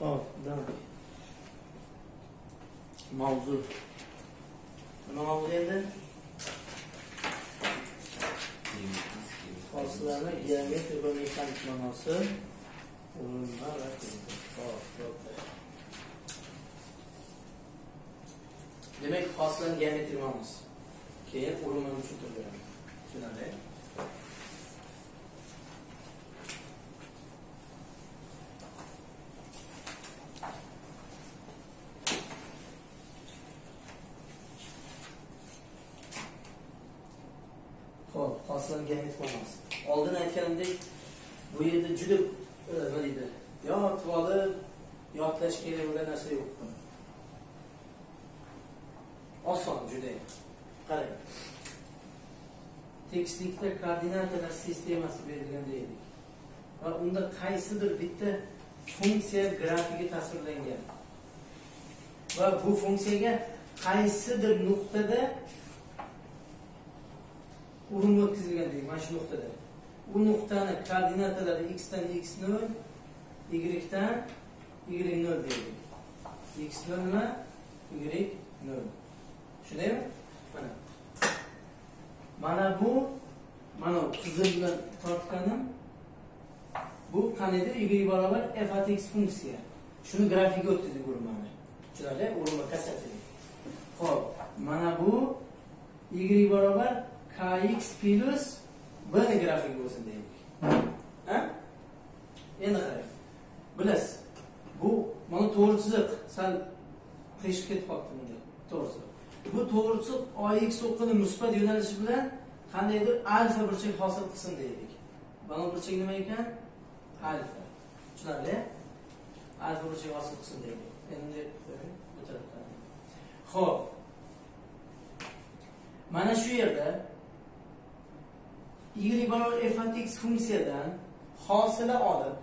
Hop, demak. Mavzu. Nima mavzu endi? Hosillarning geometrik va mexanik ma'nosi, urinma va demak, hosillarning geometrik ma'nosi. Keyin urinmani tushuntirib beraman. Tushunarli? Hosillarning geometrik ma'nosi. Oldin aytganimdek, bu yerda juda nima deydi? Yotib olib, yodlash kerak bo'lgan narsa yo'q. Oson juda. Qarang. Tekstlikda koordinatalar sistemasi berilgan deylik. Va unda qaysidir bitta funksiya grafiki tasvirlangan. Va bu funksiyaga qaysidir nuqtada urum o'tkazilgan deylik, mana shu nuqtada. Bu nuqtani koordinatalari x dan x0, y dan y0 deylik. x0 va y0. Tushundingmi? Mana bu qizil bilan tortganim bu qanday y barobar f at x funksiya. Shuni grafiga o'tkazdik urinmani. Tushunarli? Urinma kasatli. Xo'p, mana bu y barobar kx plus b ni grafiga bo'lsin deylik. Ha? Endi qarang. Bilasiz, bu mana to'g'ri chiziq, sal qiyshiq ketib qoldi bunda. To'g'risi. Bu to'g'ri chiziq ox o'qini musbat yo'nalishi bilan qandaydir alfa burchak hosil qilsin deylik. Mana burchak nima ekan? Alfa. Tushunarli? Alfa burchak hosil qilsin deylik. Endi bu tarafdan. Xo'p. Mana shu yerda y barobar f at x funksiyadan hosila olib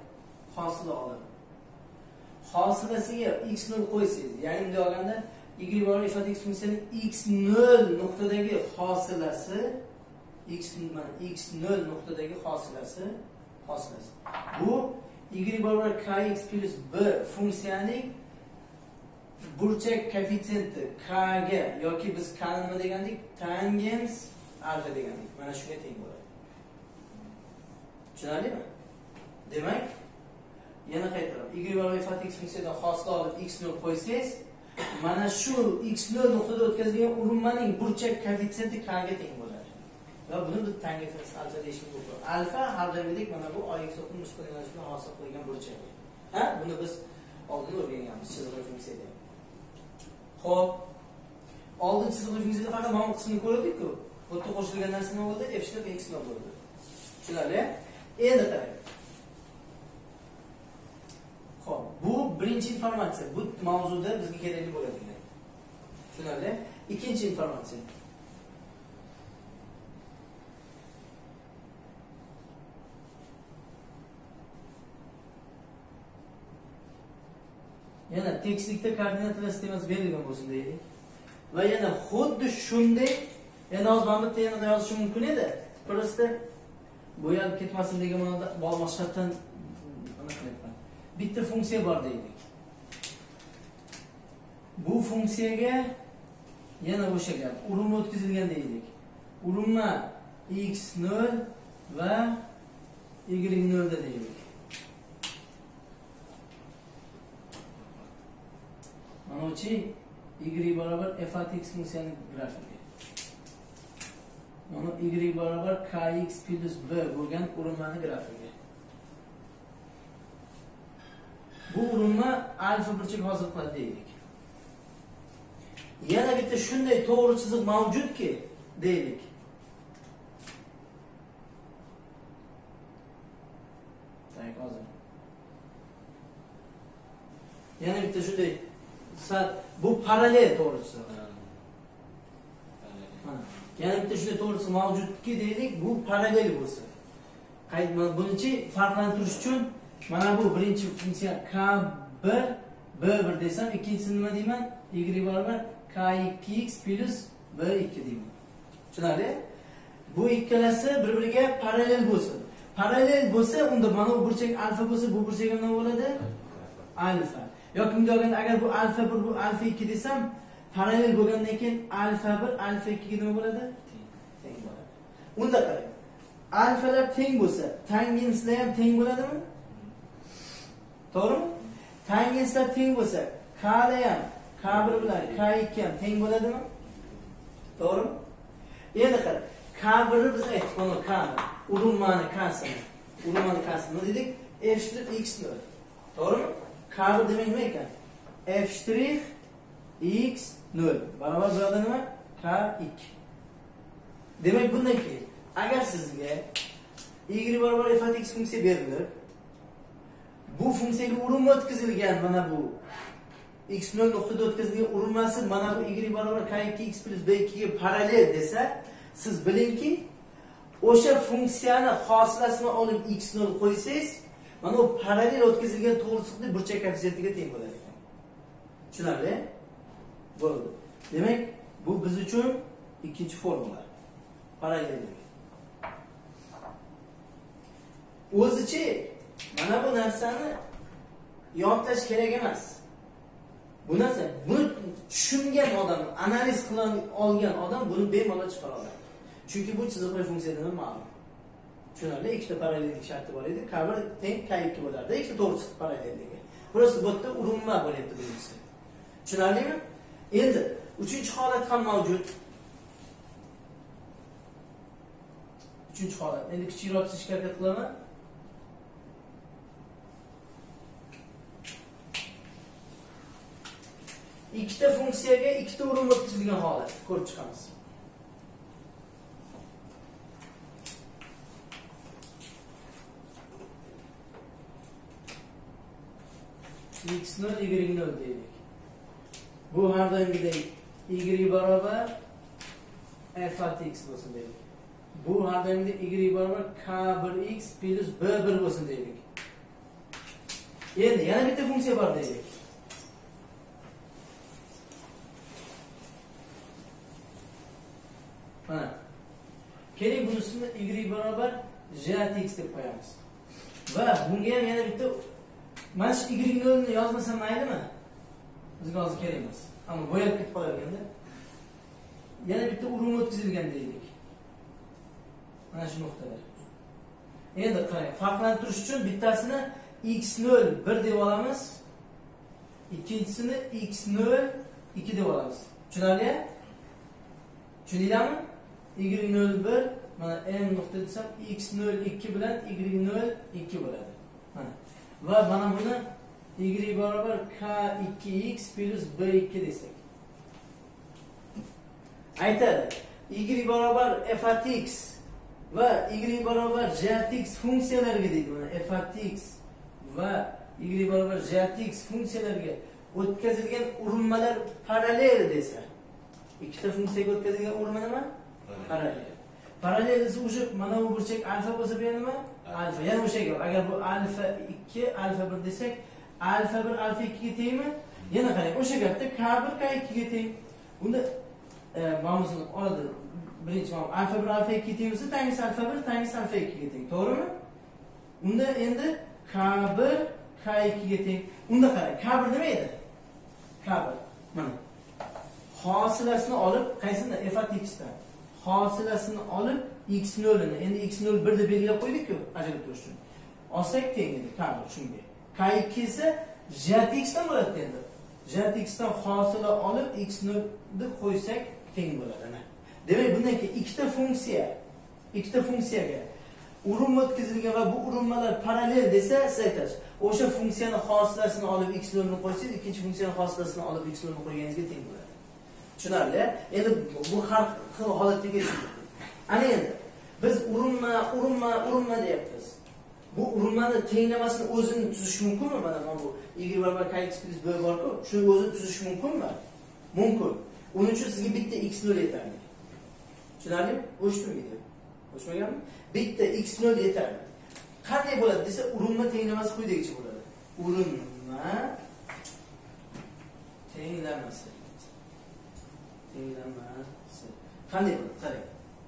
hosilasiga x0 qo'ysangiz, ya'ni bunday olganda y barobar f at x funksiyaning x0 nuqtadagi hosilasi x0 nuqtadagi hosilasi bu y barobar kx plus b funksiyaning burchak koeffitsiyenti k ga yoki biz k ni nima degandik? Tangens alfa degandik. Mana shunga teng bo'ladi. Tushunarlimi? Demak, yana qaytaraman. Y barobar f at x funksiyadan hosila olib x0 qo'ysangiz, mana shu x0 nuqtada o'tkazilgan urinmaning burchak koeffitsiyenti k ga teng bo'ladi. Va buni biz tangens alfa deyishimiz mumkin. Alfa har doimgidek mana bu ox o'qini musbat yo'nalish bilan hosil qilingan burchak. Ha? Buni biz oldin o'rganganmiz chiziqli funksiyada. Xo'p. Oldin chiziqli funksiyada faqat mana bu qismini ko'rdik-ku. Bu yerda qo'shilgan narsa nima bo'ldi? F shtab x nima bo'ldi? Tushunarli? Endi qarang. Xo'p, bu birinchi informatsiya. Bu mavzuda bizga kerakli bo'ladigan. Tushunarli? Ikkinchi informatsiya. Yana tekstlikda koordinatalar sistemasi berilgan bo'lsin deylik. Va yana xuddi shunday, endi hozir mana bitta yana yozishim mumkin edi. Prosta bo'yalib ketmasin degan ma'noda boshqatdan mana qilyapman. Bitta funksiya bor deylik. Bu funksiyaga yana o'sha gap, urinma o'tkazilgan deylik. Urinma x0 va y0 da deylik. Manochi y barobar f at x funksiyaning grafiki. Mana y barobar kx plus b bo'lgan urinmani grafiki. Bu urinma alfa burchak hosil qiladi deylik. Yana bitta shunday to'g'ri chiziq mavjudki deylik. Hozir. Yana bitta shunday bu parallel to'g'ri chiziq. Yana bitta shunday to'g'ri chiziq mavjudki deylik, bu parallel bo'lsa. Buningchi farqlantirish uchun mana bu birinchi funksiya k1 b1 desam, ikkinchisini nima deyman? Y barobar k2x plus b2 deyman. Tushunarli? Bu ikkalasi bir-biriga parallel bo'lsin. Parallel bo'lsa, unda mana bu burchak alfa bo'lsa, bu burchak nima bo'ladi? alfa. Yoki bunday olganda agar bu alfa 1 bu alfa 2 desam, parallel bo'lgandan keyin alfa 1 alfa 2 ga nima bo'ladi? Teng bo'ladi. Unda qarang. Alfalar teng bo'lsa, tangenslar ham teng bo'ladimi? To'g'rimi? Tangenslar teng bo'lsa, k lar ham k1 bilan k2 ham teng bo'ladimi? To'g'rimi? Endi qarang. K1 biz aytdik, mana k urinmani k-si. Urinmani k-si. Nima dedik? F' x0. To'g'rimi? K1 demak nima ekan? F' x0 barobar bo'ladi nima? K2. Demak bundan keyin agar sizga y barobar f(x) funksiya berilib, bu funksiyaga urinma o'tkazilgan, mana bu x0 nuqtada o'tkazilgan urinmasi mana bu y barobar k2x plus b2 ga parallel desa, siz bilingki, o'sha funksiyani hosilasini olib x0 qo'ysangiz, mana bu parallel o'tkazilgan to'g'risiqli burchak koeffitsiyentiga teng bo'ladi ekan. Tushunarli? Bo'ldi. Demak, bu biz uchun ikkinchi formula. Parallellik. O'zichi mana bu narsani yodlash kerak emas. Bu narsa, buni tushungan odam, analiz qilib olgan odam buni bemalol chiqara oladi. Chunki bu chiziqli funksiyadan ma'lum. Tushunarli? Ikkita parallellik sharti bor edi. K1 teng K2 bo'lardi. Ikkita to'g'risi parallelligi. Prosta bu yerda urinma bo'lyapti birinchisi. Tushunarlimi? Endi uchinchi holat ham mavjud. Uchinchi holat. Endi kichikroq chizishga harakat qilaman. Ikkita funksiyaga ikkita urinma o'tkazilgan holat ko'rib chiqamiz. x0 y0 deylik. Bu har doimgidek y barobar f(x) bo'lsin deylik. Bu har doimgidek y barobar k1x plus b1 bo'lsin deylik. Endi yana bitta funksiya bor deylik. Mana. Keling bunisini y barobar j(x) deb qo'yamiz. Va bunga ham yana bitta mana shu y0 ni yozmasam maylimi? Bizga hozir kerak emas. Ammo bo'yab ketib qolganda yana bitta urinma o'tkazilgan deylik. Mana shu nuqtalar. Endi qarang, farqlantirish uchun bittasini x0 1 deb olamiz. Ikkinchisini x0 2 deb olamiz. Tushunarli? Tushundinglarmi? y0 1 mana n nuqta desam x0 2 bilan y0 2 bo'ladi. Mana. Va mana buni y barobar k2x plus b2 desak. Aytadi. Y barobar f(x) va y barobar j(x) funksiyalariga deydi. Mana f(x) va y barobar j(x) funksiyalariga o'tkazilgan urinmalar parallel desa. Ikkita funksiyaga o'tkazilgan urinma nima? Parallel. Parallel esa o'sha mana bu burchak alfa bo'lsa bu nima? Alfa. Yana o'sha gap. Agar bu alfa 2, alfa 1 desak, alfa 1 alfa 2 ga tengmi? Yana qarang, o'sha gapda k1 k2 ga teng. Bunda ma'nosini oladi. Birinchi ma'no alfa 1 alfa 2 ga teng bo'lsa, tangisi alfa 1 tangisi alfa 2 ga teng. To'g'rimi? Unda endi k1 k2 ga teng. Unda qarang, k1 nima edi? K1 mana hosilasini olib, qaysini f(x) dan hosilasini olib x0 ni, endi x0 1 deb belgilab qo'ydik-ku, ajratib turish uchun. Olsak teng edi k1 shunga. K2 esa j(x) dan bo'ladi endi. j(x) dan hosila olib x0 ni qo'ysak teng bo'ladi ana. Demak, bundan keyin ikkita funksiyaga urinma o'tkazilgan va bu urinmalar parallel desa, siz aytasiz, o'sha funksiyani hosilasini olib x0 ni qo'ysangiz, ikkinchi funksiyani hosilasini olib x0 ni qo'yganingizga teng bo'ladi. Tushunarli? Endi bu har xil holatga keladi. Ana endi biz urinma deyapmiz. Bu urinmani tenglamasini o'zini tuzish mumkinmi? Mana bu y barobar kx plus b bor-ku, shuni o'zini tuzish mumkinmi? Mumkin. Uning uchun sizga bitta x0 yetarli. Tushunarlimi? O'chmaydi. O'chmaganmi? Bitta x0 yetarli. Qanday bo'ladi desa, urinma tenglamasi quyidagicha bo'ladi. Urinma tenglamasi. Qanday bo'ladi? Qarang.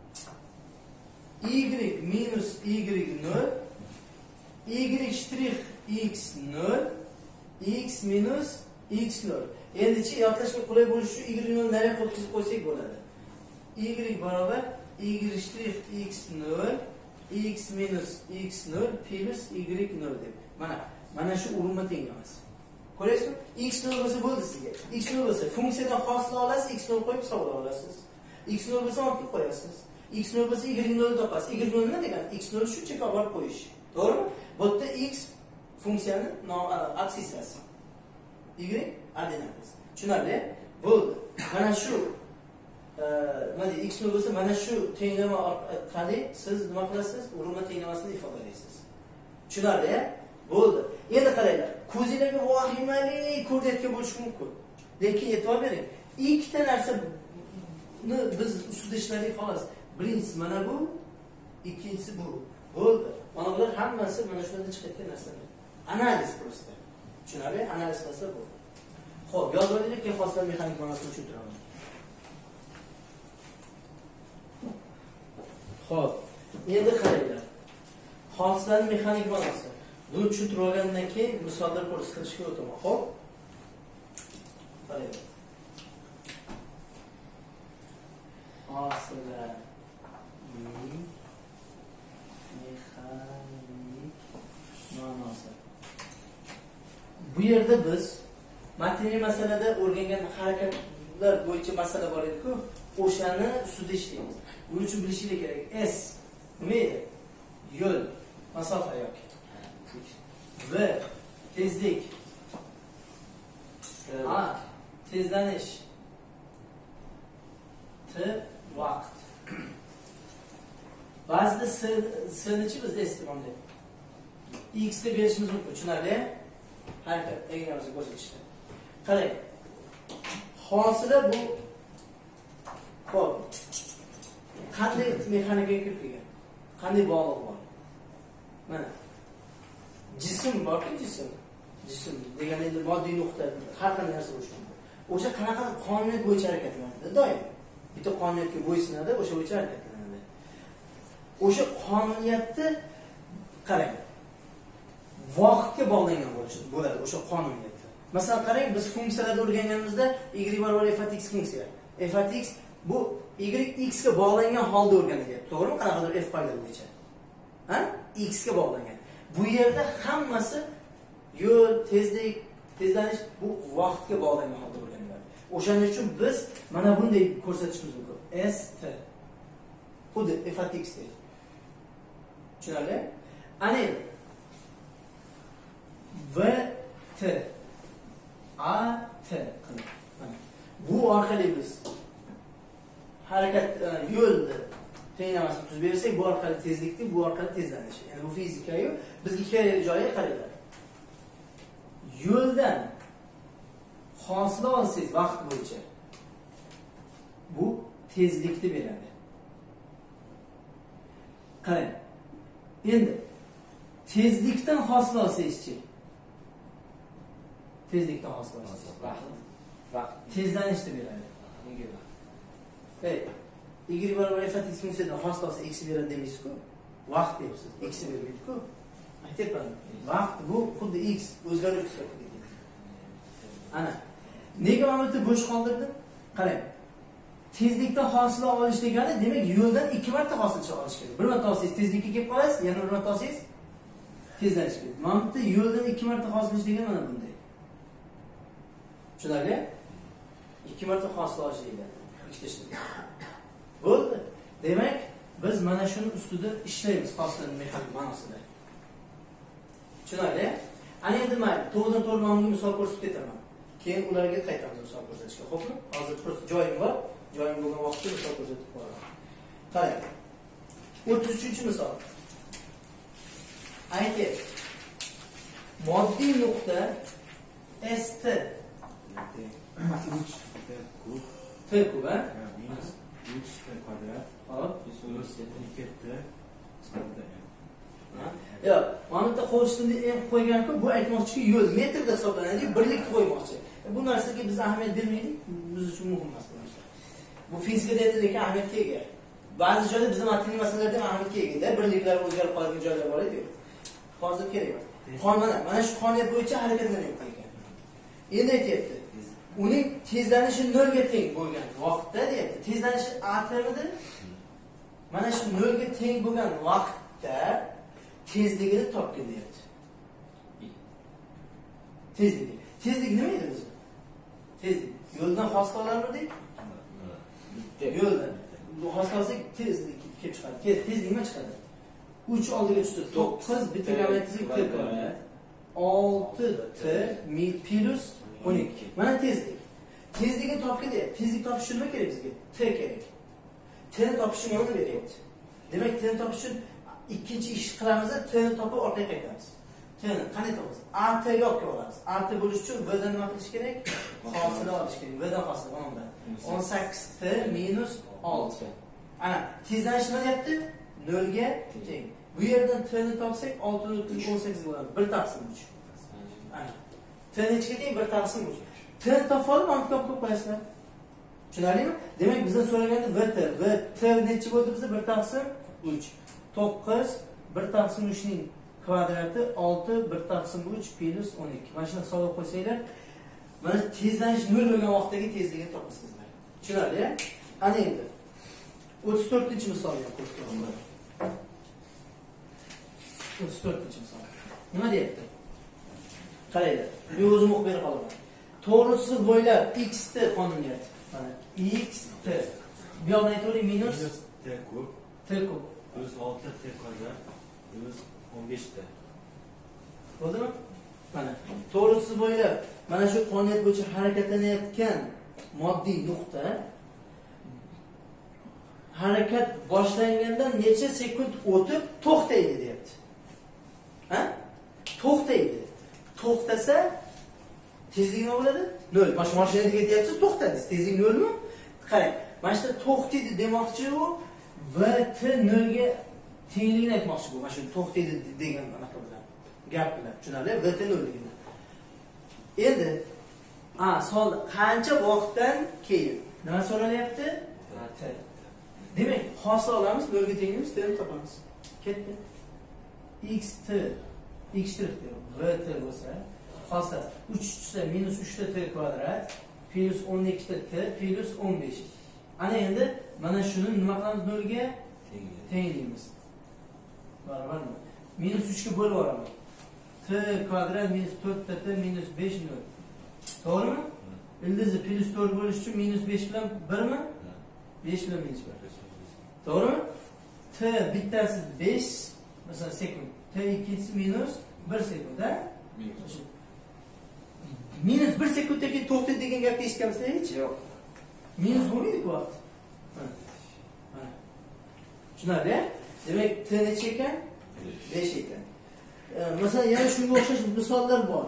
Y minus y0, y' x0 x minus x0. Endichi yodlashga qulay bo'lishi uchun y0 nariga qo'yib qo'ysak bo'ladi. Y barobar y' x0 x minus x0 plus y0 deb. Mana shu urinma tenglamasi. Ko'rasizmi? x0 bo'lsa bo'ldi sizga. x0 bo'lsa funksiyadan hosila olasiz, x0 qo'yib hisoblay olasiz. x0 bo'lsa olib qo'yasiz. x0 bo'lsa y0 topasiz. y0 nima degani? x0 shuncha olib qo'yish. To'g'rimi? Bu yerda x funksiyani aksisasi. Y ordinatasi. Tushunarli? Bo'ldi. Mana shu nima deydi? x0 bo'lsa mana shu tenglama orqali siz nima qilasiz? Urinma tenglamasini ifodalaysiz. Tushunarli? Bo'ldi. Endi qaranglar. Ko'zingizga vahimali ko'rdayotgan bo'lishi mumkin. Lekin e'tibor bering. Ikkita narsani biz ustida ishladik xolos. Birinchisi mana bu, ikkinchisi bu. Bo'ldi. Mana bular hammasi mana shundan chiqayotgan narsalar. Analiz prosta. Tushunarli? Analiz qilsa bu. Xo'p, yozib olaylik, keyin xoslar mexanik ma'nosini tushuntiraman. Xo'p, endi qaranglar. Xoslar mexanik ma'nosi. Buni tushuntirib olgandan keyin misollar ko'rsatishga o'taman. Xo'p? Qaranglar. Xoslar mexanik ma'nosi. Bu yerda biz material masalada o'rgangan harakatlar bo'yicha masala bor edi-ku, o'shani ustida ishlaymiz. Buning uchun bilishinglar kerak. S nima edi? Yo'l, masofa yoki. V tezlik. A tezlanish. T vaqt. Ba'zida S-nichi bizda iste'mol deydi. X deb berishimiz mumkin, tushunarli? Harakat egnamizni ko'rsatishda. Qarang. Hosila bu xo'p. Qanday mexanikaga kirib kelgan? Qanday bog'liq bor? Mana. Jism borki, jism degani endi moddiy nuqta, har qanday narsa bo'lishi mumkin. O'sha qanaqa qonuniyat bo'yicha harakatlanadi, doim. Bitta qonuniyatga bo'ysunadi, o'sha bo'yicha harakatlanadi. O'sha qonuniyatni qarang. Vaqtga bog'langan bo'ladi o'sha qonuniyatda. Masalan, qarang, biz funksiyalarni o'rganganimizda y barobar f(x) funksiya. f(x) bu y x ga bog'langan holda o'rganilyapti. To'g'rimi? Qanaqadir f qoida bo'yicha. Ha? X ga bog'langan. Bu yerda hammasi yo'l, tezlik, tezlanish bu vaqtga bog'langan holda o'rganiladi. O'shaning uchun biz mana bunday ko'rsatishimiz mumkin. S t. Xuddi f(x) deb. Tushunarli? Ana V T A T qilib. Bu orqali biz harakat yo'lni tenglamasini tuzib bersak, bu orqali tezlikni, bu orqali tezlanish. Ya'ni bu fizika-yu, bizga kerakli joyiga qaranglar. Yo'ldan hosila olsangiz vaqt bo'yicha bu tezlikni beradi. Qarang. Endi tezlikdan hosil olsangiz-chi? Tezlikdan hosil olsangiz vaqt tezlanishni beradi. Y barobar f(x) funksiyadan hosil olsa x beradi demaysiz-ku? Vaqt deyapsiz. X bermaydi-ku. Aytyapman. Vaqt bu xuddi x o'zgaruvchi sifatida ketadi. Ana. Nega mana bu bo'sh qoldirdim? Qarang. Tezlikdan hosil olish degani, demak, yo'ldan 2 marta hosil olish kerak. Bir marta olsangiz tezlikka kelib qolasiz, yana bir marta olsangiz tezlanish kerak. Mana bu yo'ldan 2 marta hosil olish degani mana bunday. Tushunarli? 2 marta hosil olish degani. Ikkita. Bo'ldi. Demak, biz mana shuni ustida ishlaymiz hosilaning mexanik ma'nosida. Tushunarli? Ana endi mayli, to'g'ridan to'g'ri nomga misol ko'rsatib ketaman. Keyin ularga qaytamiz misol ko'rsatishga, xo'pmi? Hozir prosta joyim bor. Joyim bo'lgan vaqtda misol ko'rsatib qo'yaman. Qarang. 33-misol. Aytib. Moddiy nuqta ST. T kub, ha? Minus 3t kvadrat. Hop. Plus 2t hisobida. Yo, mana bu qo'shimni qo'ygan-ku, bu aytmoqchiki yo'l metrda hisoblanadi, birlikni qo'ymoqchi. Bu narsaga biz ahamiyat bermaylik, biz uchun muhim emas bu narsa. Bu fizikada edi, lekin ahamiyatga ega. Ba'zi joyda bizning matematik masalalarda ham ahamiyatga ega, birliklar o'zgarib qoladigan joylar bor edi. Hozir kerak emas. Mana shu qonuniyat bo'yicha harakatlanyapti ekan. Endi aytyapti. Uning tezlanishi 0 ga teng bo'lgan vaqtda deyapti. Tezlanishi ATmidi? Mana shu 0 ga teng bo'lgan vaqtda tezligini topgin deyapti. Tezligi. Tezlik nima edi o'zi? Tezlik. Yo'ldan hosil olarmidik? Yo'ldan. Bu hosillik tezlik kelib chiqadi. Tezlik nima chiqadi? 3 oldiga tushdi. 9 bitta gavaytizlik t kvadrat. 6t mil plus 12. Mana tezlik. Tezlikni topgin deyapti. Tezlik topish uchun nima kerak bizga? T kerak. T'ni topish uchun nima beryapti? Demak, t'ni topish uchun ikkinchi ish qilamiz, t'ni topib orqaga qaytamiz. T'ni qanday topamiz? AT yo'qqa olamiz. AT bo'lish uchun v dan nima qilish kerak? Hosila olish kerak. V dan hosila 10 dan. 18t minus 6. Ana, tezlanish nima deyapti? 0 ga teng. Bu yerdan t'ni topsak 6.18 bo'ladi. 1 taqsim 3. Ana. T'ni ichiga teng 1 taqsim 3. T'ni topib olib, mantiqqa qo'yib qo'yasizlar. Tushunarlimi? Demak, bizdan so'raganda v t necha bo'ldi bizda? 1 taqsim 3. 9 1 taqsim 3 ning kvadrati 6 1 taqsim 3 plus 12. Mana shuni hisobga qo'ysanglar, mana tezlanish 0 bo'lgan vaqtdagi tezligini topasizlar. Tushunarli? Ana endi 34-misolga qo'yib 34-misol. Nima deyapti? Qaranglar. Bu o'zim o'qib bera qolaman. To'g'risi bo'ylab x t qonuniyati. Mana x t. Bu yoqdan aytavering minus t kub plus 6t kvadrat plus 15t. Bo'ldimi? Mana to'g'risi bo'ylab mana shu qonuniyat bo'yicha harakatlanayotgan moddiy nuqta harakat boshlangandan necha sekund o'tib to'xtaydi deyapti. Ha? To'xtaydi. To'xtasa tezlik nima bo'ladi? 0. Bosh mashinaga ketyapsiz, to'xtadingiz. Tezlik 0 mi? Qarang. Mana shu to'xtaydi demoqchi u v t 0 ga tengligini aytmoqchi bu. Mana shu to'xtaydi degan anaqa bilan, gap bilan. Tushunarli? V t 0 ligini. Endi savol qancha vaqtdan keyin nima so'ralyapti? T. Demak, hosil olamiz, 0 ga tengligimiz t ni topamiz. Ketdi. x t v t bo'lsa, hosil 3 tushsa minus 3 t kvadrat plus 12 t plus 15. Ana endi mana shuni nima qilamiz 0 ga tengligimiz. Barabarmi? Minus 3 ga bo'lib yuboraman. T kvadrat minus 4 t minus 5 0. To'g'rimi? Ildizi plus 4 bo'lish uchun minus 5 bilan 1 mi? 5 bilan minus 1. To'g'rimi? T bittasi 5 mesela sekund. T ikkinchisi minus 1 sekund, ha? Minus 1 sekunddan keyin to'xtaydi degan gapni eshitganmizda hech? Yo'q. Minus bo'lmaydi-ku vaqt. Mana. Tushunarli? Demak, t necha ekan? 5 ekan. Masalan, yana shunga o'xshash misollar bor.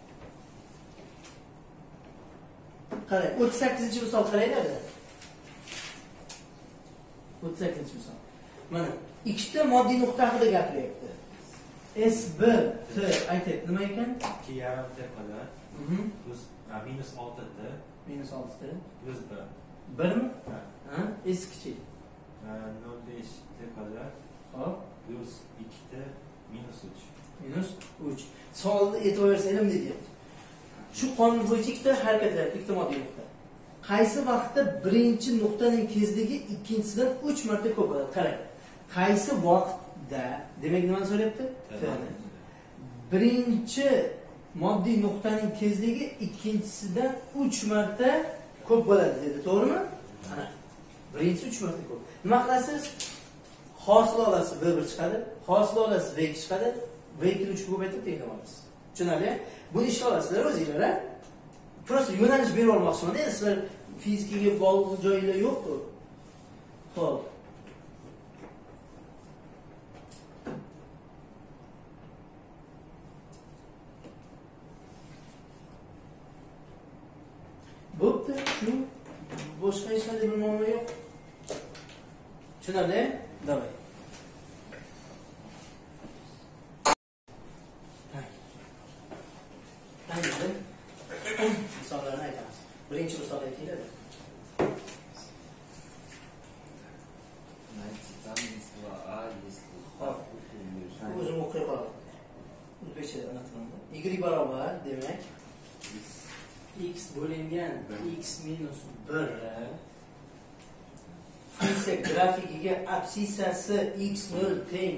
Qarang, 38-misol qaranglar. 38-misol. Mana ikkita moddiy nuqta haqida gapiryapti. S1 t aytyapti nima ekan? 2,5t kvadrat plus minus 6t minus 6t plus 1. 1 mi? Ha? S kichik. 0,5t kvadrat hop plus 2t minus 3. Minus 3. Savolda e'tibor bersanglar deyapti. Shu qonun bo'yicha ikkita harakatlar, ikkita moddiy nuqta. Qaysi vaqtda birinchi nuqtaning tezligi ikkinchisidan 3 marta ko'p bo'ladi? Qarang. Qaysi vaqtda, demak nimani so'rayapti? Birinchi moddiy nuqtaning tezligi ikkinchisidan 3 marta ko'p bo'ladi dedi, to'g'rimi? Ana. Birinchisi 3 marta ko'p. Nima qilasiz? Hosil olasiz, v1 chiqadi. Hosil olasiz, v2 chiqadi. V2 ni 3 ko'paytirib tenglam olasiz. Tushunarli? Buni ishla olasizlar o'zingizlar, ha? Prosta yo'nalish berib olmoqchiman. Endi sizlar fizikaga bog'liq joylar yo'q-ku. Xo'p. Bo'pti, shu boshqa hech qanday bir muammo yo'q. Tushunarli? Davay. Endi misollarni aytamiz. Birinchi misol aytinglar. O'zim o'qiy qolaman. O'zbekcha anlatmanda. Y barobar demak x bo'lingan x minus 1 funksiya grafikiga absissasi x0 teng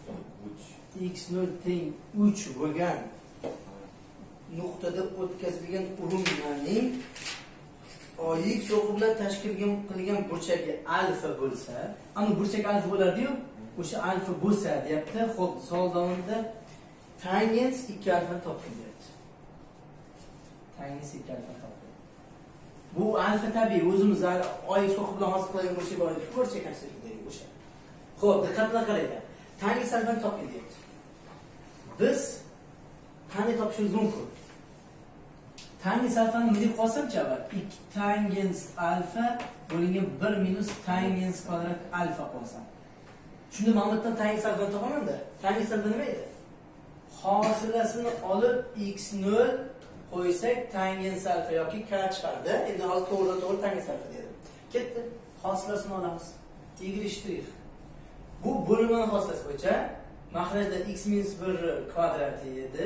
3 bo'lgan nuqtada o'tkazilgan urinmaning oyiq cho'qi bilan tashkil qilingan burchagi alfa bo'lsa, ana burchak alfa bo'ladi-yu, o'sha alfa bo'lsa deyapti. Xo'p, savol davomida tangens 2 alfani toping deyapti. Tangens 2 alfani toping. Bu alfa tabiiy o'zimiz oyiq cho'qi bilan hosil qilgan burchak bo'ladi, burchak aksiyadagi o'sha. Xo'p, diqqat bilan qaranglar. Tangens alfani toping deyapti. Biz qanday topishimiz mumkin? Tangens alfani nima deb qolsam-chi avval? 2 tangens alfa bo'lingan 1 minus tangens kvadrat alfa qolsam. Shunda Mahmuddan tangens alfani topaman-da. Tangens alfa nima edi? Hosilasini olib x0 qo'ysak tangens alfa yoki k chiqardi. Endi hozir to'g'ri tangens alfa dedim. Ketdi. Hosilasini olamiz. Y'. Bu bo'linmani hosilasi bo'yicha mahrajda x minus 1 kvadrati edi.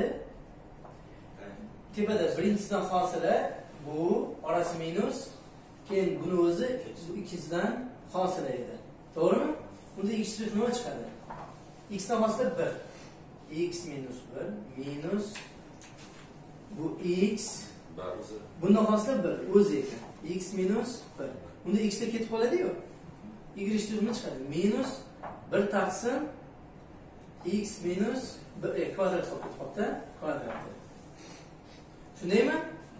Tepada birinchisidan hosila bu orasi minus, keyin buni o'zi ikkisidan hosila edi. To'g'rimi? Bunda x nima chiqadi? X dan hosila 1. X minus 1 minus bu x bundan hosila 1 o'zi ekan. X minus 1. Bunda x da ketib qoladi-yu. Y nima chiqadi? Minus 1 taqsim x minus 1 kvadrat qolib ketibdi, kvadrat. Shundaymi?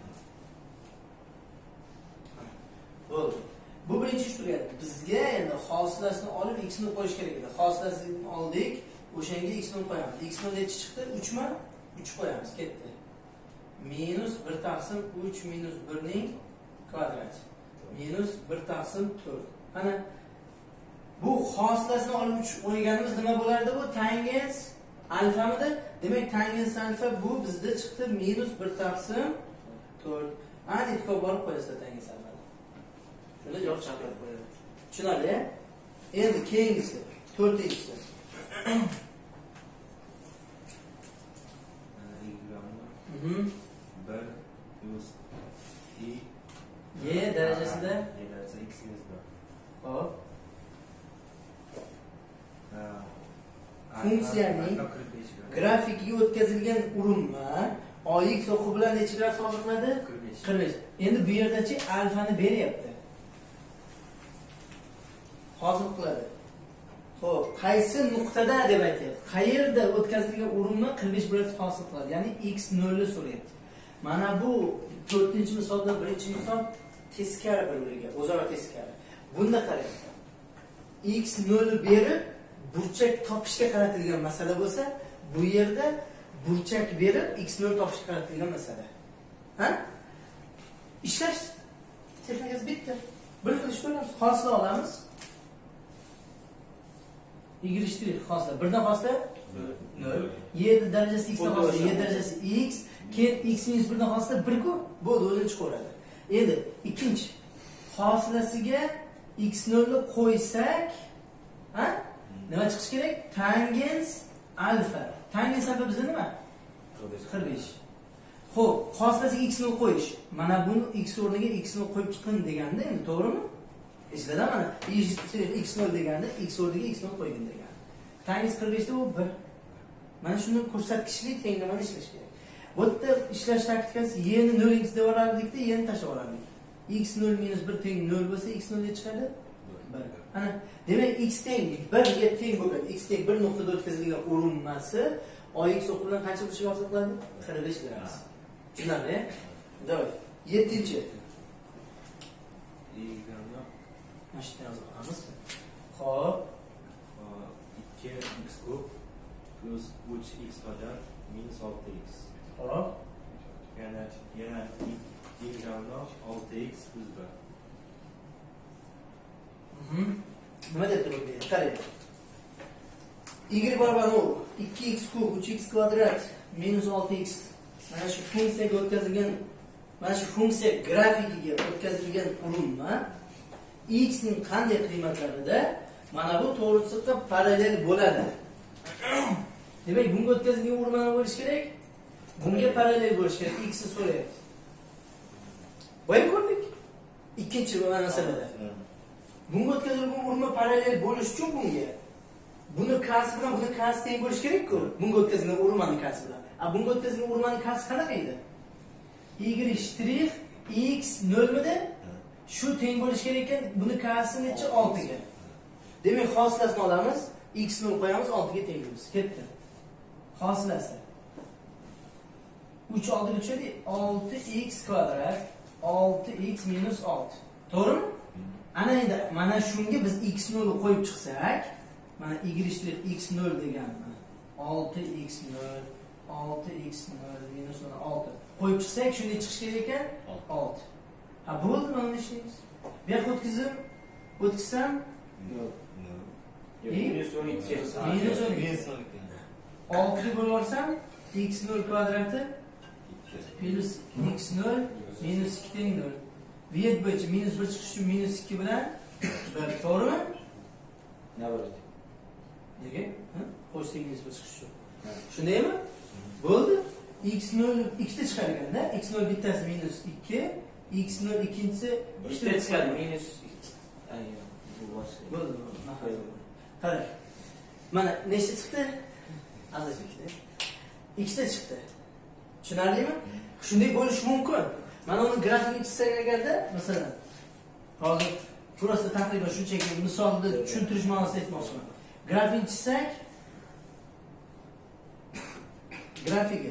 Bo'ldi. Bu birinchi ish turadi. Bizga endi hosilasini olib x ni qo'yish kerak edi. Hosilasini oldik, o'shanga x ni qo'yamiz. X ni necha chiqdi? 3 mi? 3 qo'yamiz, ketdi. Minus 1 taqsim 3 minus 1 ning kvadrati. Minus 1 taqsim 4. Mana bu hosilasini olib 3 qo'yganimiz nima bo'lardi bu? Tangens alfamidi? Demak, tangens alfa bu bizda chiqdi minus 1 taqsim 4. Ana itkob borib qo'yasizlar tangens alfa. Shunda javob chiqarib qo'yadi. Tushunarli? Endi keyingisi 4-inchisi. Y darajasida x minus 1. Hop. Funksiyaning grafikiga o'tkazilgan urinma oyiq so'qi bilan necha graf hosil qiladi? 45. Endi bu yerdachi alfani beryapti. Hosil qiladi. Xo'p, qaysi nuqtada deb aytyapti? Qayerda o'tkazilgan urinma 45 gradus hosil qiladi? Ya'ni x0 ni so'rayapti. Mana bu 4-misoldan 1-misol teskari bir-biriga, o'zaro teskari. Bunda qarang. x0 ni berib burchak topishga qaratilgan masala bo'lsa, bu yerda burchak berib x0 topishga qaratilgan masala. Ha? Ishlash texnikasi bitta. Bir xil ish ko'ramiz. Hosila olamiz. Y' hosila. Birdan hosila 0. Y darajasi x dan hosila, y darajasi x, keyin x minus 1 dan hosila 1-ku. Bo'ldi, o'zi chiqaveradi. Endi ikkinchi hosilasiga x0 ni qo'ysak, ha? Nima chiqish kerak? Tangens alfa. Tangens alfa bizda nima? 45. Xo'p, hosilasiga x ni qo'yish. Mana buni x o'rniga x ni qo'yib chiqin deganda, endi to'g'rimi? Esingizda mana x0 deganda x o'rniga x ni qo'ygin degan. Tangens 45 da bu 1. Mana shuni ko'rsatkichli tenglamani ishlash kerak. Bu yerda ishlash taktikasi y ni 0x deb olardik-da, y ni tashlab olardik. x0 minus 1 teng 0 bo'lsa, x0 ne chiqadi? 1. Ana, demak x teng 1 ga teng bo'lgan, x teng 1 nuqtada o'tkazilgan urinmasi oyiq so'qi bilan qancha burchak hosil qiladi? 45 gradus. Tushunarli? Davay. 7-chi. Mana shu yerda yozamiz. Xo'p. 2x kub plus 3x kvadrat minus 6x. Xo'p. Yana y ravno 6x plus 1. Nima deb turibdi? Qarang. Y barobar 2x kub 3x kvadrat minus 6x. Mana shu funksiyaga o'tkazilgan, mana shu funksiya grafikiga o'tkazilgan urinma x ning qanday qiymatlarida mana bu to'g'risida parallel bo'ladi. Demak, bunga o'tkazilgan urinma bo'lish kerak. Bunga parallel bo'lish kerak. X ni so'rayapti. Boya ko'rdik. Ikkinchi masalada. Bunga o'tkazilgan urma parallel bo'lish uchun bunga buni kasi bilan buni kasi teng bo'lish kerak-ku. Bunga o'tkazilgan urmani kasi bilan. Bunga o'tkazilgan urmani kasi qanaqa edi? Y strix x 0 mida shu teng bo'lish kerak ekan. Buni kasi necha 6 ga. Demak, hosilasini olamiz. X 0 qo'yamiz, 6 ga teng bo'lsin. Ketdi. Hosilasi 3 oldi o'chadi. 6x kvadrat 6x minus 6. To'g'rimi? Ana endi mana shunga biz x 0 ni qo'yib chiqsak, mana y strix x 0 degan 6x 0 6x 0 minus 6 qo'yib chiqsak, shunday chiqish kerak ekan 6. Bo'ldi, mana ishlaymiz. Bu yoqqa o'tkazsam yo'q. Minus 12. Minus 12. 6 deb bo'larsam x 0 kvadrati plus x 0 minus 2 teng 0. Viyet bo'yicha minus 1 chiqish uchun minus 2 bilan 1. To'g'rimi? Ne bo'ladi? Nega? Qo'shsak minus 1 chiqish uchun. Shundaymi? Bo'ldi. X 0 ikkita chiqar ekanda, x 0 bittasi minus 2, x 0 ikkinchisi ikkita chiqadi minus 2. Ayyo, bu boshqa. Bo'ldi. Qarang. Mana nechta chiqdi? Azizlikda. Ikkita chiqdi. Tushunarlimi? Shunday bo'lishi mumkin. Mana uni grafik chizsak agarda, masalan, hozir turasida taqriban shunchaki misolda tushuntirish ma'nosida aytmoqchiman. Grafik chizsak, grafiki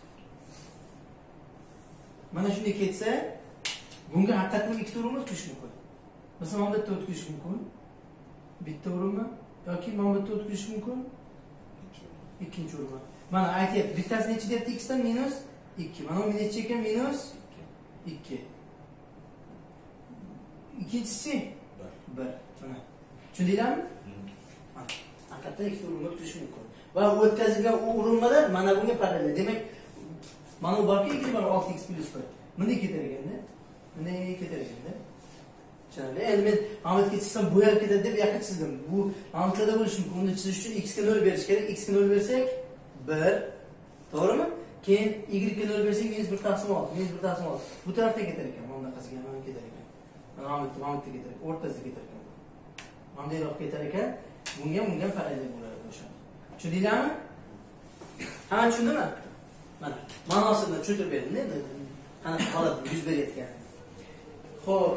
mana shunday ketsa, bunga haqiqatan ikkita o'rinma o'tkazish mumkin. Masalan, mana bu yerda o'tkazish mumkin. Bitta o'rinma yoki mana bu yerda o'tkazish mumkin. Ikkinchi o'rinma. Mana aytyapti, bittasi necha deyapti? X dan minus 2. Mana bu necha ekan? Minus 2. İkincisi 1. Mana. Tushundinglarmi? Haqiqatda ikkita o'rinma o'tkazish mumkin. Va o'tkazilgan o'rinmalar mana bunga parallel. Demak, mana bu borki 2 bar 6x plus 1. Bunday ketar ekanda. Bunday ketar ekanda. Tushunarli? Endi men Ahmetga chizsam bu yerga ketadi deb yoqqa chizdim. Bu Ahmetda bo'lishi mumkin. Uni chizish uchun x ga 0 berish kerak. X ga 0 bersak 1. To'g'rimi? Keyin y ga 0 bersak minus 1 taqsim 6. Minus 1 taqsim 6. Bu tarafda ketar ekan. Mana qasiga mana ketar ekan. Mana Ahmetda ketar. O'rtasida ketar ekan. Mana yoq ketar ekan. Bunga parallel bo'ladi o'sha. Tushundinglarmi? Hamma tushundimi? Mana ma'nosini tushuntirib berdim endi. Qanaqa holat yuz berayotgan. Xo'p.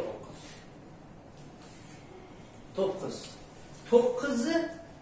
9. 9'ı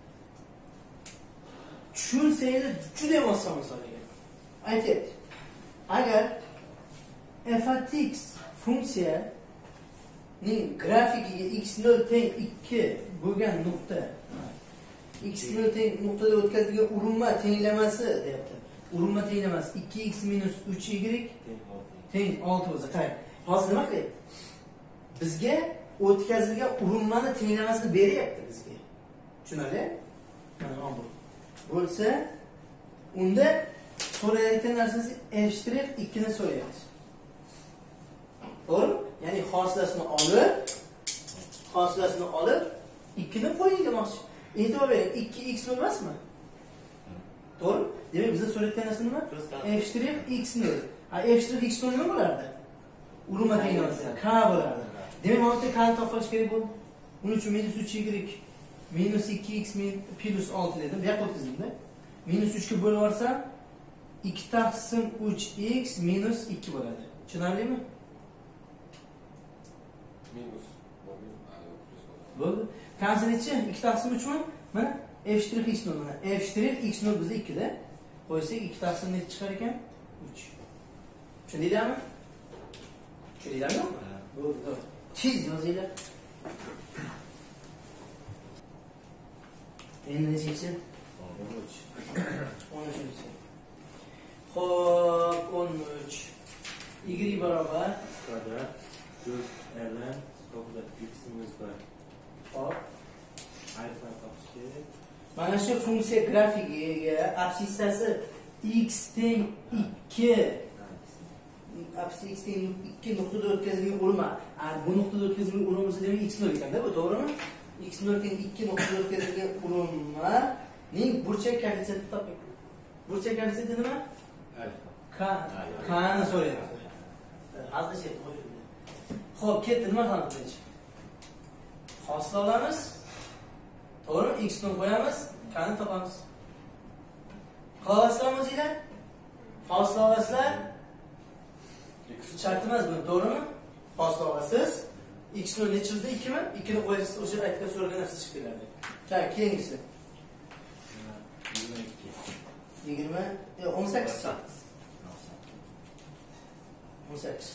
tushunsangiz juda ham oson misolga. Aytyapti. Agar f(x) funksiyaning grafikiga x0 teng 2 bo'lgan nuqta x0 teng nuqtada o'tkazilgan urinma tenglamasi deyapti. Urinma tenglamasi 2x minus 3y teng 6 bo'lsa, qarang. Hozir nima qilyapti? Bizga o'tkazilgan urinmani tenglamasini beryapti bizga. Tushunarli? Mana bu. Bo'lsa, unda so'rayotgan narsasi f' 2 ni so'rayapti. To'g'rimi? Ya'ni hosilasini olib 2 ni qo'ying demoqchi. E'tibor bering, 2x emasmi? To'g'ri? Demak, bizda so'rayotgan narsa nima? f' x 0. F' x 0 nima bo'lardi? Urinma tenglamasi k bo'lardi. Demak, mana bu k'ni topib olish kerak bo'ldi. Buning uchun minus 3y minus 2x plus 6 dedim. Bu yoqqa o'tkazdim-da. Minus 3 ga bo'lib yuborsam 2 taqsim 3x minus 2 bo'ladi. Tushunarlimi? Minus. Bo'ldi. Qancha necha? 2 taqsim 3 mi? Mana f' x 0 mana. F' x 0 bizda 2 da. Qo'ysak 2 taqsim necha chiqar ekan? 3. Tushundinglarmi? Tushundinglarmi? Bo'ldi. Tez yozinglar. Endi nechinchi? 13. Xo'p, 13. Y barobar Kvadrat plus rdan stokda x minus 1. hop. Alfa topish kerak. Mana shu funksiya grafikiga absissasi x teng 2 x teng 2 nuqtada o'tkazilgan urinma. Bu nuqtada o'tkazilgan urinma bo'lsa demak x 0 ekanda, bu to'g'rimi? X 0 teng 2 nuqtada o'tkazilgan urinmaning burchak koeffitsiyenti toping. Burchak koeffitsiyenti nima? Alfa. K ni so'rayapti. Hazillashyapti. Xo'p, ketdi, nima qilamiz? Hosil olamiz. To'g'rimi? X ni qo'yamiz, qani topamiz. Qilasizlarmi o'zinglar? Hosil olasizlar. Shart emas bu, to'g'rimi? Hosil olasiz. X ni nechida 2 mi? 2 ni qo'yasiz, o'sha aytgan so'ragan narsa chiqib keladi. Tak, keyingisi. 18 chart. 18.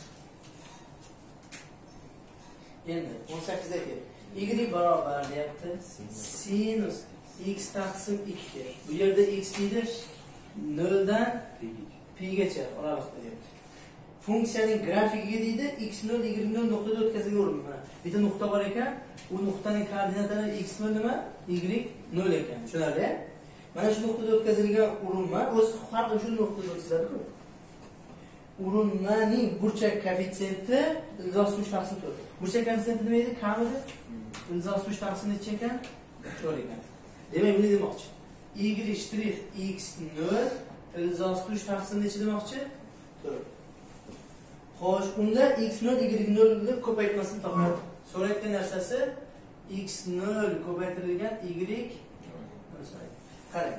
Endi 18dagi y barobar deyapti. Sinus x taqsim 2. Bu yerda x deydi 0 dan pi gacha oralig'ida deyapti. Funksiyaning grafikiga deydi x0 y0 nuqtada o'tkazilgan o'rin. Mana bu yerda nuqta bor ekan, u nuqtaning koordinatalari x0 nima? y0 ekan. Tushunarli? Mana shu nuqtada o'tkazilgan urinma o'z har shu nuqtada o'tkaziladi-ku. Urinmaning burchak koeffitsiyenti ildiz suv taqsim 4. Burchak koeffitsiyenti nima edi? Kam edi? Ildiz suv taqsim necha ekan? 4 ekan. Demak, buni demoqchi. y' x0 ildiz suv taqsim necha demoqchi? 4. Xo'sh, unda x0 y0 ni ko'paytmasini topadi. So'rayotgan narsasi x0 ko'paytirilgan y. Qarang.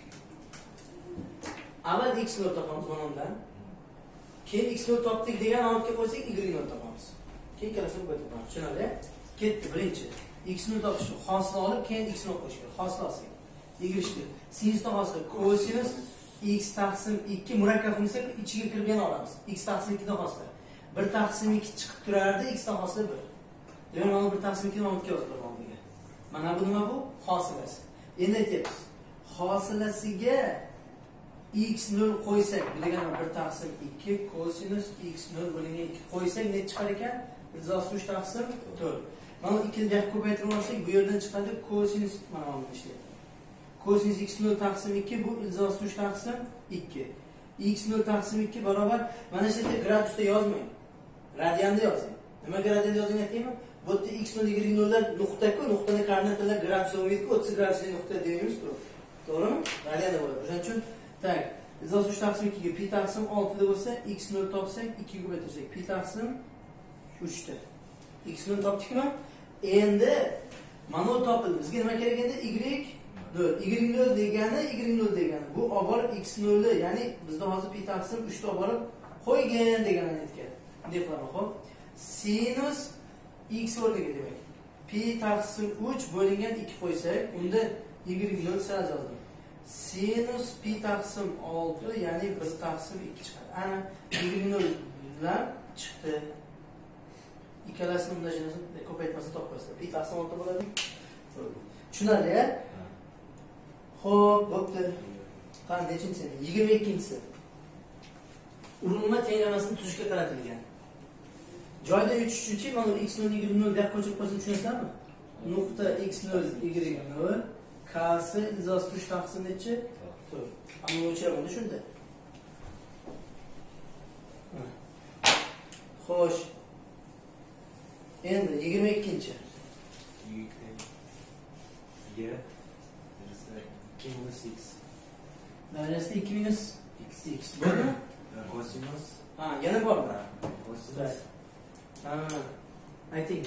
Avval x0 topamiz mana undan. Keyin x0 topdik degan amalga qo'ysak y0 topamiz. Keyin ikkalasini ko'paytiramiz. Tushunarli? Ketdi birinchi. X0 topishni hosil olib, keyin x0 qo'yish kerak. Hosil olsak. Y'. Sinusdan hosil kosinus x taqsim 2 murakkab funksiya ichiga kirgan olamiz. X taqsim 2 dan hosil. 1 taqsim 2 chiqib turardi, x dan hosil 1. Demak, mana 1 taqsim 2 ni olib kelib oldik. Mana bu nima bu? Hosilasi. Endi aytyapmiz. Hosilasiga x0 qo'ysak, bu degani 1 taqsim 2 kosinus x0 bo'lingan 2 qo'ysak ne chiqar ekan? Ildiz suv taqsim 4. Mana 2 ni ko'paytirib olsak, bu yerdan chiqadi kosinus mana buni ishlaydi. Kosinus x0 taqsim 2 bu ildiz suv taqsim 2. x0 taqsim 2 barobar mana shu yerda gradusda yozmang. Radianda yozing. Nima gradiyanda yozing aytaymi? Bu yerda x0 y0 lar nuqta-ku, nuqtaning koordinatalar gradus bo'lmaydi-ku, 30 gradusli nuqta deymiz-ku. To'g'rimi? Radianda bo'ladi. O'shaning uchun tak, ildiz suv taqsim 2 ga pi taqsim 6 da bo'lsa, x0 topsak 2 ga ko'paytirsak pi taqsim 3 da. x0 topdikmi? Endi mana bu topildi. Bizga nima kerak endi? y0 degani y0 degani. Bu olib borib x0, ya'ni bizda hozir pi taqsim 3 da olib borib qo'ygan deganini aytgan. Bunday qilamiz, xo'p. Sinus x o'rniga demak. Pi taqsim 3 bo'lingan 2 qo'ysak, unda y0 sal yozdim. Sinus pi taqsim 6, ya'ni 1 taqsim 2 chiqadi. Ana y0 bilan chiqdi. Ikkalasini umlashini ko'paytmasini topasizlar. Pi taqsim 6 bo'ladi. Tushunarli? Xo'p, bo'pti. Qani nechinchisi? 22-si. Urinma tenglamasini tuzishga qaratilgan. Joyda yutish uchun mana x0 y0 deb qo'shib qo'ysak tushunasizlarmi? Nuqta x0 y0 k'si ildiz suv taqsim necha? 4. Ammo o'chiraman shunda. Xo'sh. Endi 22-chi. Y minus x. Darajasi 2 minus x. Bo'lmi? Kosinus. Ha, yana bormi? Kosinus. Ayting.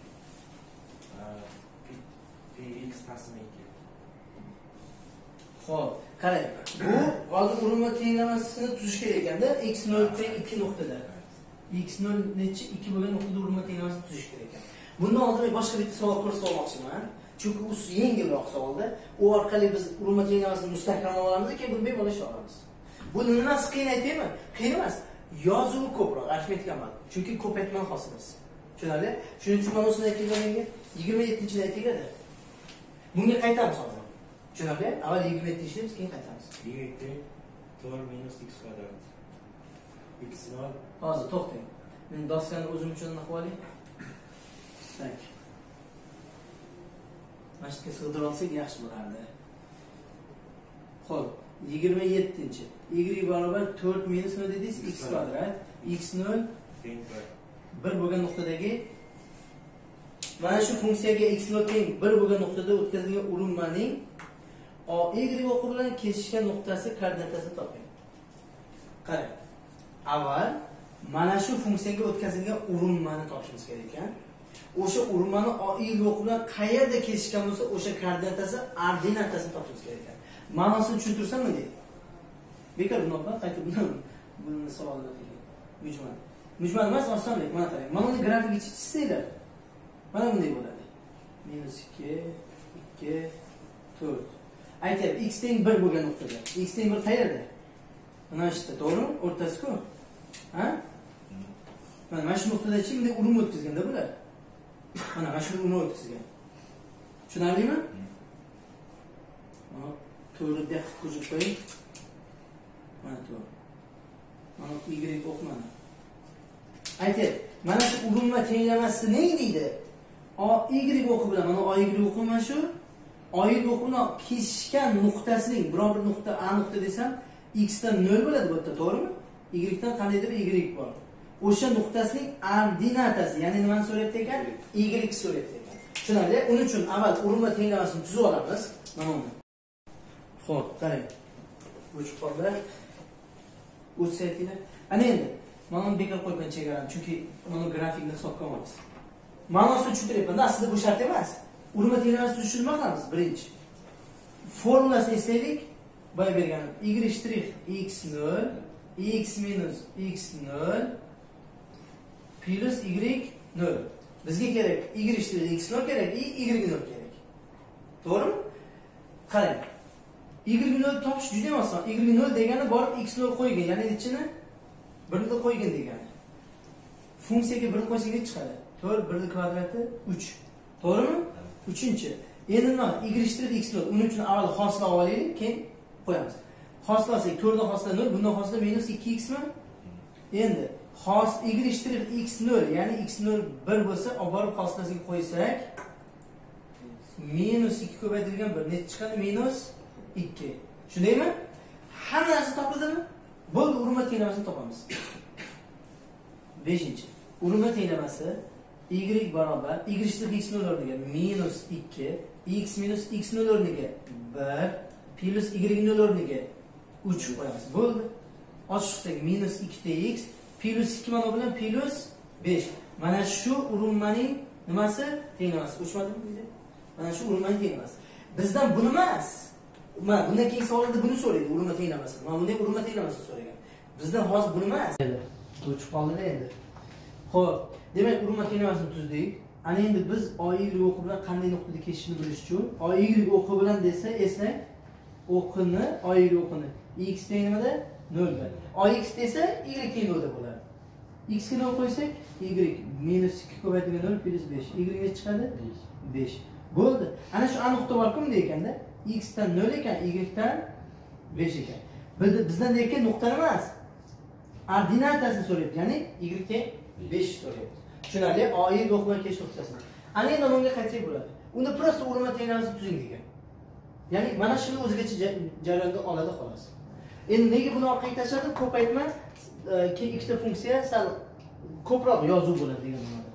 Pi x taqsim 2. Xo'p, qarang. Bu hozir urinma tenglamasini tuzish kerak ekanda, x0 teng 2 nuqtada. x0 necha 2 bo'lgan nuqtada urinma tenglamasini tuzish kerak ekan. Bundan oldin boshqa bitta savol ko'rsatmoqchiman. Chunki u yengilroq savolda. U orqali biz urinma tenglamasini mustahkamlab olamiz, keyin buni bemalol ishlay olamiz. Bu nimasi qiyin aytaymi? Qiyin emas. Yozuvi ko'proq, arifmetik amal. Chunki ko'paytmani hosilasi. Tushunarli? Shuning uchun mana shuni aytganimga 27-chini aytganda. Bunga qaytamiz hozir. Tushunarli? Avval 27-chini keyin qaytamiz. Y 4 minus x kvadrat. x0. Hozir to'xtang. Men doskani o'zim uchun aniq olay. Tak. Mashqqa sig'dirib olsak yaxshi bo'lardi. Xo'p, 27-chi. Y barobar 4 minus nima dedingiz? X kvadrat. X0 teng 1 bo'lgan nuqtadagi mana shu funksiyaga x0 teng 1 bo'lgan nuqtada o'tkazilgan urinmaning y o'qi bilan kesishgan nuqtasi koordinatasini toping. Qarang. Avval Mana shu funksiyaga o'tkazilgan urinmani topishimiz kerak ekan. O'sha urinmani oy yo'q bilan qayerda kesishgan bo'lsa, o'sha koordinatasi, ordinatasini topishimiz kerak ekan. Ma'nosini tushuntirsammi deydi. Bekor bunaqa qaytib buni savolni qiling. Mujmal. Mujmal emas, osonlik. Mana qarang. Mana uni grafika chizsanglar. Mana bunday bo'ladi. -2, 2, 4. Aytyapti, x teng 1 bo'lgan nuqtada. X teng 1 qayerda? Mana shu yerda, to'g'rimi? O'rtasi-ku. Ha? Mana shu nuqtada-chi bunday urinma o'tkazganda bular. Mana shu urinma o'tkazgan. Tushunarlimi? Mana to'g'ri deb qo'yib qo'ying. Mana to'g'ri. Mana y o'qmani. Aytyapti, mana shu urinma tenglamasi ne deydi? Y o'qi bilan mana y o'qi mana shu y o'qi bilan kesishgan nuqtasining biror bir nuqta A nuqta desam, x dan 0 bo'ladi bu yerda, to'g'rimi? Y dan qandaydir y bor. O'sha nuqtasining ordinatasi, ya'ni nimani so'rayapti ekan? Y so'rayapti ekan. Tushunarli? Uning uchun avval urinma tenglamasini tuzib olamiz. Mana uni. Xo'p, qarang. O'chib qoldi. O'tsaytinglar. Ana endi mana buni bekor qo'ygan chegarani, chunki buni grafikni hisobga olamiz. Ma'nosini tushuntiryapman. Aslida bu shart emas. Urinma tenglamasini tushunib nima birinchi. Formulasini eslaylik. Boya berganim y' x0 x minus x0 plus y 0. Bizga kerak y' x0 kerak, y 0 kerak. To'g'rimi? Qarang. y0 topish juda ham oson. y0 degani borib x0 qo'ygan, ya'ni ichini 1 qo'ygan degani. Funksiyaga 1 qo'ysak nech chiqadi? 4 1 kvadrati 3. To'g'rimi? 3-chi. Endi nima? y' x0. Uning uchun avval hosila olaylik, keyin qo'yamiz. Hosila olsak 4 dan hosila 0, bundan hosila minus 2x mi? Endi y' x0, ya'ni x0 1 bo'lsa, olib borib hosilasiga qo'ysak, minus 2 ko'paytirilgan 1 nech chiqadi? Minus 2. Shundaymi? Hamma narsa topildimi? Bo'ldi, urinma tenglamasini topamiz. 5-chi. Urinma tenglamasi y barobar y' x0 o'rniga minus 2, x minus x0 o'rniga 1 plus y0 o'rniga 3 qo'yamiz. Bo'ldi. Ochiqsak minus 2x plus 2 mana bilan plus 5. Mana shu urinmaning nimasi? Tenglamasi. O'chmadimi? Mana shu urinmaning tenglamasi. Bizdan buni emas. Mana bundan keyin savolda buni so'raydi, urinma tenglamasini. Mana bunday urinma tenglamasini so'ragan. Bizdan hozir buni emas. O'chib qoldi endi. Xo'p, demak urinma tenglamasini tuzdik. Ana endi biz y o'qi bilan qanday nuqtada kesishni bilish uchun y o'qi bilan desa, eslang, o'qini, y o'qini x teng nimada? 0 da. X desa y teng 0 da bo'ladi. X ga 0 qo'ysak, y minus 2 ko'paytirilgan 0 plus 5. Y nech chiqadi? 5. Bo'ldi. Ana shu a nuqta bor kimda ekanda? X dan 0 ekan, y dan 5 ekan. Bizdan deyotgan nuqta emas. Ordinatasini so'rayapti, ya'ni y teng 5 so'rayapti. Tushunarli? Y o'qi bilan kesish nuqtasini. Ana endi bunga qaytsak bo'ladi. Unda prosta urinma tenglamasini tuzing degan. Ya'ni mana shuni o'zigacha jarayonda oladi xolos. Endi nega buni orqaga tashladim? Ko'p aytma, keyin ikkita funksiya sal ko'proq yozuv bo'ladi degan ma'noda.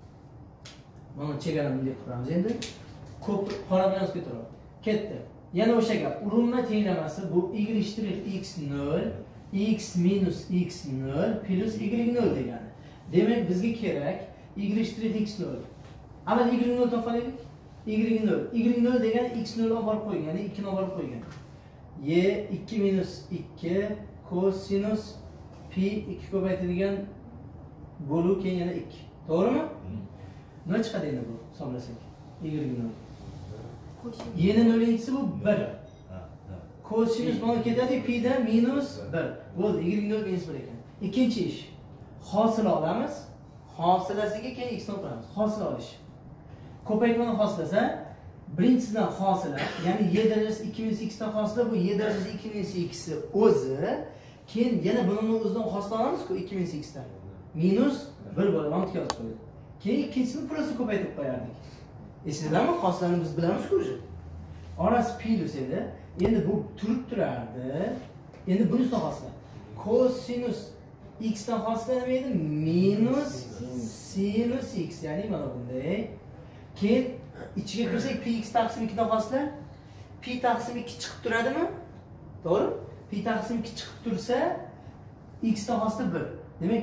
Mana chegarani bunday quramiz endi. Ko'p qora bilan o'zgartirib. Ketdi. Yana o'sha gap. Urinma tenglamasi bu y' x0 x minus x0 plus y0 degani. Demak bizga kerak y' x0. Avval y0 topaylik. y0. y0 degani x0 olib borib qo'ygan, ya'ni 2 ni olib borib qo'ygan. Y 2 minus 2 kosinus pi 2 ko'paytirilgan bo'lu keyin yana 2. To'g'rimi? Nima chiqadi endi bu hisoblasak? Y0. Y'ning 0-inchisi bu 1. Kosinus mana ketadi pi da minus 1. Bo'ldi, y0 minus 1 ekan. Ikkinchi ish. Hosila olamiz. Hosilasiga keyin x ni qo'yamiz. Hosila olish. Ko'paytmani hosilasa, birinchisidan hosila, ya'ni y darajasi 2 minus x dan hosila, bu y darajasi 2 minus x o'zi, keyin yana buni o'zidan hosila olamiz-ku 2 minus x dan. Minus 1 bo'ladi, mana yozib qo'ydik. Keyin ikkinchisini prosta ko'paytirib qo'yardik. Esingizmi? Hosilani biz bilamiz-ku o'zi. Orasi pi desaydi, endi bu turib turardi. Endi bunisidan hosila. Kosinus x dan hosila nima edi? Minus sinus x, ya'ni mana bunday. Keyin ichiga kirsak pi x taqsim 2 dan hosila, pi taqsim 2 chiqib turadimi? To'g'ri? Pi taqsim 2 chiqib tursa, x dan hosila 1. Demak,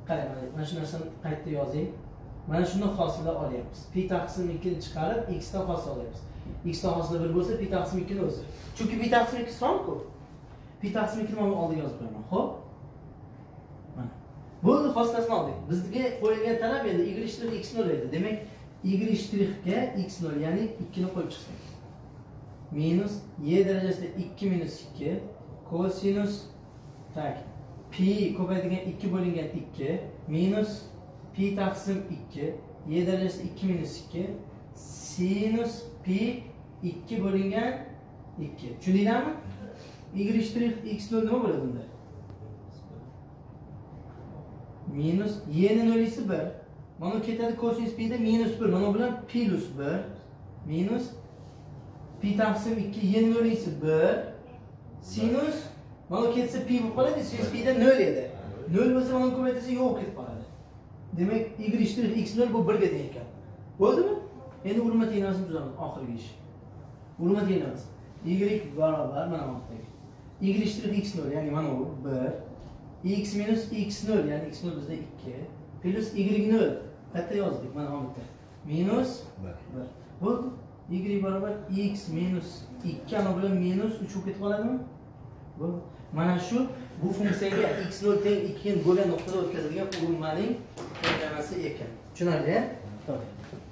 qarang, mana shu narsani qayerda yozing. Mana shundan hosillar olyapmiz. Pi taqsim 2 ni chiqarib x dan hosil olyapmiz. X dan hosil 1 bo'lsa, pi taqsim 2 ni o'zi. Chunki pi taqsim 2 son-ku. Pi taqsim 2 ni men oldiga yozib qo'yaman. Xo'p? Mana. Bu hosilasini oldik. Bizga qo'yilgan talab endi y' x 0 edi. Demak, y' ga x 0, ya'ni 2 ni qo'yib chiqsak. Minus y darajasida 2 minus 2 kosinus tak pi ko'paytirgan 2 bo'lingan 2 minus pi taqsim 2 y darajasida 2 minus 2 sinus pi 2 bo'lingan 2. Tushundinglarmi? Y' x 0 nima bo'ladi bunda? Minus y ni nolisi 1. Mana ketadi kosinus pi da minus 1. Mana bilan plus 1 minus pi taqsim 2 y ni nolisi 1 sinus mana ketsa pi bo'lib qoladi. Sinus pi da 0 edi. 0 bo'lsa mana ko'paytirsa yo'q ketib qoladi. Demak, y' x 0 bu 1 ga teng ekan. Bo'ldimi? Endi urma tenglamasini tuzamiz oxirgi ish. Urma tenglamas. Y barobar mana bu yerda. Y' x 0 ya'ni mana bu 1 x minus x 0 ya'ni x 0 bizda 2 plus y 0 qayerda yozdik mana bu yerda. Minus 1. Bo'ldi. Y barobar x minus 2 ana bilan minus 3 bo'lib ketib qoladimi? Bu mana shu bu funksiyaga x0 teng 2 bo'lgan nuqtada o'tkazilgan urinmaning tenglamasi ekan. Tushunarli-a? To'g'ri.